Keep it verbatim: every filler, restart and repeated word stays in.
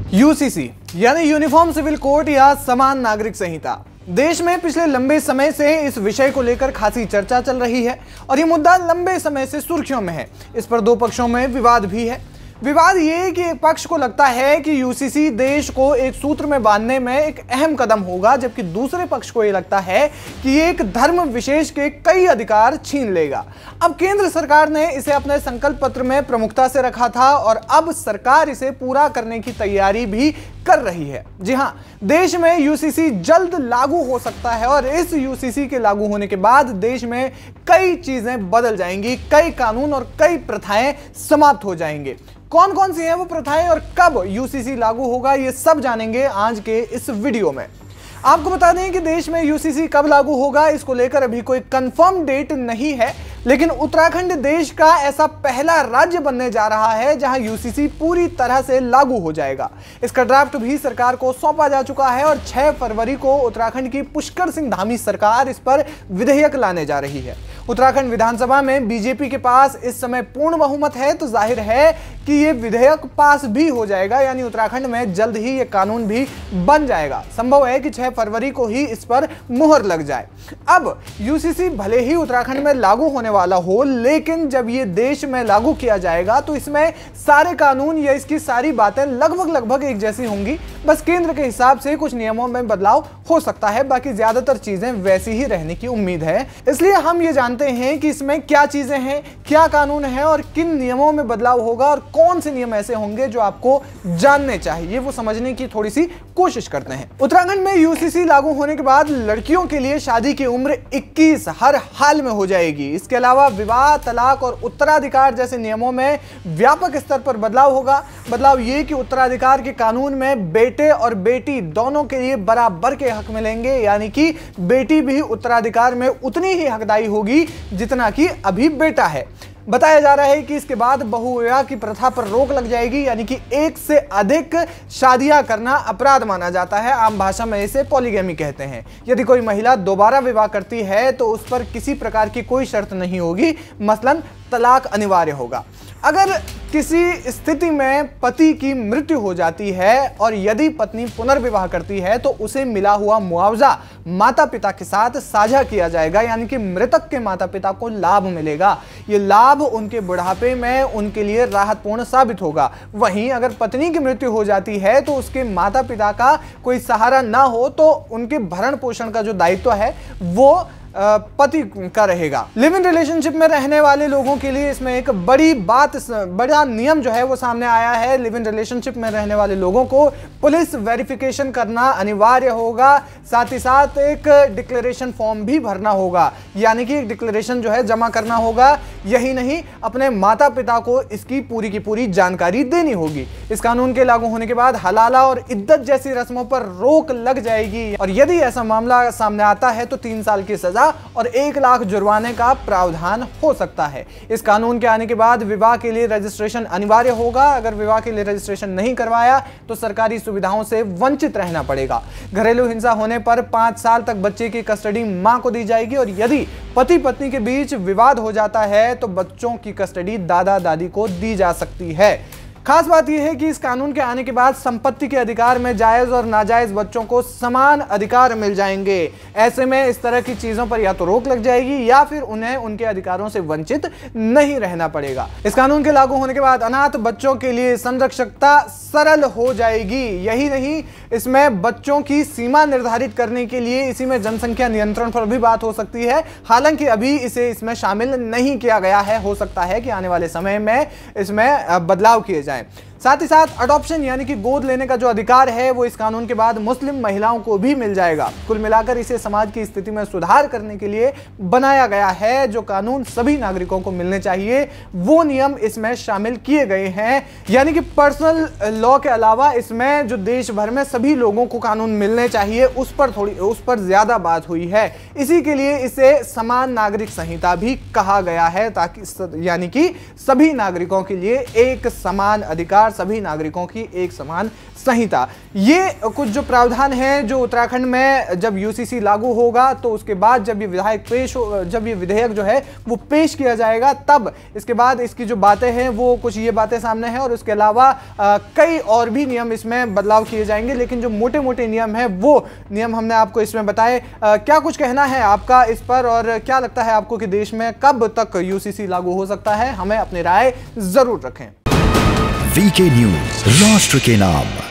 UCC यानी uniform civil code या समान नागरिक संहिता। देश में पिछले लंबे समय से इस विषय को लेकर खासी चर्चा चल रही है और ये मुद्दा लंबे समय से सुर्खियों में है। इस पर दो पक्षों में विवाद भी है। विवाद ये कि एक पक्ष को लगता है कि यूसीसी देश को एक सूत्र में बांधने में एक अहम कदम होगा, जबकि दूसरे पक्ष को ये लगता है कि ये एक धर्म विशेष के कई अधिकार छीन लेगा। अब केंद्र सरकार ने इसे अपने संकल्प पत्र में प्रमुखता से रखा था और अब सरकार इसे पूरा करने की तैयारी भी कर रही है। जी हां, देश में यूसीसी जल्द लागू हो सकता है और इस यूसीसी के लागू होने के बाद देश में कई चीजें बदल जाएंगी, कई कानून और कई प्रथाएं समाप्त हो जाएंगे। कौन कौन सी हैं वो प्रथाएं और कब यूसीसी लागू होगा, ये सब जानेंगे आज के इस वीडियो में। आपको बता दें कि देश में यूसीसी कब लागू होगा, इसको लेकर अभी कोई कंफर्म डेट नहीं है, लेकिन उत्तराखंड देश का ऐसा पहला राज्य बनने जा रहा है जहां यूसीसी पूरी तरह से लागू हो जाएगा। इसका ड्राफ्ट भी सरकार को सौंपा जा चुका है और छह फरवरी को उत्तराखंड की पुष्कर सिंह धामी सरकार इस पर विधेयक लाने जा रही है। उत्तराखंड विधानसभा में बीजेपी के पास इस समय पूर्ण बहुमत है, तो जाहिर है कि ये विधेयक पास भी हो जाएगा, यानी उत्तराखंड में जल्द ही ये कानून भी बन जाएगा। संभव है कि छह फरवरी को ही इस पर मुहर लग जाए। अब यूसीसी भले ही उत्तराखंड में लागू होने वाला हो, लेकिन जब ये देश में लागू किया जाएगा तो इसमें सारे कानून या इसकी सारी बातें लगभग लगभग एक जैसी होंगी। बस केंद्र के हिसाब से कुछ नियमों में बदलाव हो सकता है, बाकी ज्यादातर चीजें वैसी ही रहने की उम्मीद है। इसलिए हम ये जानते हैं कि इसमें क्या चीजें हैं, क्या कानून है और किन नियमों में बदलाव होगा और कौन से नियम ऐसे होंगे जो आपको जानने चाहिए, वो समझने की थोड़ी सी कोशिश करते हैं। उत्तराखंड में यूसीसी लागू होने के बाद लड़कियों के लिए शादी की उम्र इक्कीस हर हाल में हो जाएगी। इसके अलावा विवाह, तलाक और उत्तराधिकार जैसे नियमों में व्यापक स्तर पर बदलाव होगा। बदलाव ये कि उत्तराधिकार के कानून में बेटे और बेटी दोनों के लिए बराबर के हक मिलेंगे, यानी कि बेटी भी उत्तराधिकार में उतनी ही हकदारी होगी जितना कि अभी बेटा है। बताया जा रहा है कि इसके बाद बहुविवाह की प्रथा पर रोक लग जाएगी, यानी कि एक से अधिक शादियां करना अपराध माना जाता है। आम भाषा में इसे पॉलीगैमी कहते हैं। यदि कोई महिला दोबारा विवाह करती है तो उस पर किसी प्रकार की कोई शर्त नहीं होगी, मसलन तलाक अनिवार्य होगा। अगर किसी स्थिति में पति की मृत्यु हो जाती है और यदि पत्नी पुनर्विवाह करती है तो उसे मिला हुआ मुआवजा माता पिता के साथ साझा किया जाएगा, यानी कि मृतक के माता पिता को लाभ मिलेगा। ये लाभ उनके बुढ़ापे में उनके लिए राहतपूर्ण साबित होगा। वहीं अगर पत्नी की मृत्यु हो जाती है तो उसके माता पिता का कोई सहारा ना हो तो उनके भरण पोषण का जो दायित्व है वो पति का रहेगा। लिव इन रिलेशनशिप में रहने वाले लोगों के लिए इसमें एक बड़ी बात, बड़ा नियम जो है वो सामने आया है। लिव इन रिलेशनशिप में रहने वाले लोगों को पुलिस वेरिफिकेशन करना अनिवार्य होगा। साथ ही साथ एक डिक्लेरेशन फॉर्म भी भरना होगा, यानी कि एक डिक्लेरेशन जो है जमा करना होगा। यही नहीं, अपने माता पिता को इसकी पूरी की पूरी जानकारी देनी होगी। इस कानून के लागू होने के बाद हलाला और इद्दत जैसी रस्मों पर रोक लग जाएगी और यदि ऐसा मामला सामने आता है तो तीन साल की सजा और एक लाख जुर्माने का प्रावधान हो सकता है। इस कानून के आने के बाद विवाह के लिए रजिस्ट्रेशन अनिवार्य होगा। अगर विवाह के लिए रजिस्ट्रेशन नहीं करवाया तो सरकारी सुविधाओं से वंचित रहना पड़ेगा। घरेलू हिंसा होने पर पांच साल तक बच्चे की कस्टडी मां को दी जाएगी और यदि पति पत्नी के बीच विवाद हो जाता है तो बच्चों की कस्टडी दादा दादी को दी जा सकती है। खास बात यह है कि इस कानून के आने के बाद संपत्ति के अधिकार में जायज और नाजायज बच्चों को समान अधिकार मिल जाएंगे। ऐसे में इस तरह की चीजों पर या तो रोक लग जाएगी या फिर उन्हें उनके अधिकारों से वंचित नहीं रहना पड़ेगा। इस कानून के लागू होने के बाद अनाथ बच्चों के लिए संरक्षकता सरल हो जाएगी। यही नहीं, इसमें बच्चों की सीमा निर्धारित करने के लिए इसी में जनसंख्या नियंत्रण पर भी बात हो सकती है। हालांकि अभी इसे इसमें शामिल नहीं किया गया है। हो सकता है कि आने वाले समय में इसमें बदलाव किए जाएं। साथ ही साथ अडॉप्शन यानी कि गोद लेने का जो अधिकार है वो इस कानून के बाद मुस्लिम महिलाओं को भी मिल जाएगा। कुल मिलाकर इसे समाज की स्थिति में सुधार करने के लिए बनाया गया है। जो कानून सभी नागरिकों को मिलने चाहिए वो नियम इसमें शामिल किए गए हैं, यानी कि पर्सनल लॉ के अलावा इसमें जो देश भर में सभी लोगों को कानून मिलने चाहिए उस पर थोड़ी उस पर ज्यादा बात हुई है। इसी के लिए इसे समान नागरिक संहिता भी कहा गया है, ताकि यानी कि सभी नागरिकों के लिए एक समान अधिकार अनुसार सभी नागरिकों की एक समान संहिता। ये कुछ जो प्रावधान है जो उत्तराखंड में जब यूसीसी लागू होगा तो उसके बाद जब ये विधायक पेश हो जब ये विधेयक जो है वो पेश किया जाएगा, तब इसके बाद इसकी जो बातें हैं वो कुछ ये बातें सामने हैं और उसके अलावा कई और भी नियम इसमें बदलाव किए जाएंगे। लेकिन जो मोटे मोटे नियम है वो नियम हमने आपको इसमें बताए। क्या कुछ कहना है आपका इस पर और क्या लगता है आपको कि देश में कब तक यूसीसी लागू हो सकता है? हमें अपनी राय जरूर रखें। वीके न्यूज, राष्ट्र के नाम।